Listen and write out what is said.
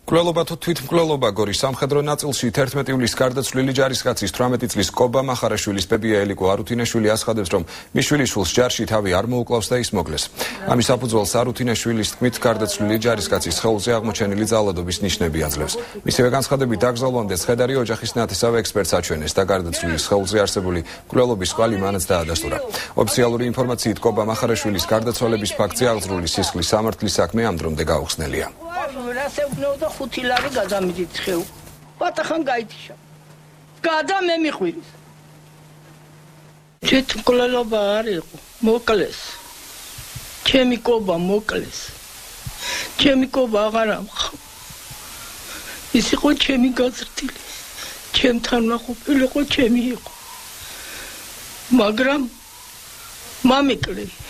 მკვლელობა თუ თვითმკვლელობა გორის სამხედრო ნაწილში 11 ივლისს გარდაცვლილი ჯარისკაცის 18 წლის კობა მახარაშვილის ბებია ელიკო არუთინაშვილი ასხადებს, რომ მის შვილიშვილს ჯარში თავი არ მოუკლავს და ის მოგლეს. ამის საფუძველს არუთინაშვილის თქმით გარდაცვლილი ჯარისკაცის სხეულზე აღმოჩენილი ძალადობის ნიშნები აძლევს. მისივე განცხადებით დაკრძალვამდე ცხედარი ოჯახის ნათესავე ექსპერტს აჩვენეს და გარდაცვლილი სხეულზე არსებული მკვლელობის კვალი მანაც დაადასტურა. ოფიციალური ინფორმაციით კობა მახარაშვილის გარდაცვალების ფაქტზე აღძრული სისხლის სამართლის საქმე ამ დრომდე გაუხსნელია. ხუთი ლარი გადამიდით ხეუ. ვატახან გაითიშა. გადა მე მიხვირის. თვითმკვლელობა არ იყო, მოკლეს. ჩემი კობა მოკლეს. ჩემი კობა აღარ ამხო. ის იყო ჩემი გაზრდილი. ჩემთან ნაყოფილიყო ჩემი იყო. მაგრამ მამიკლე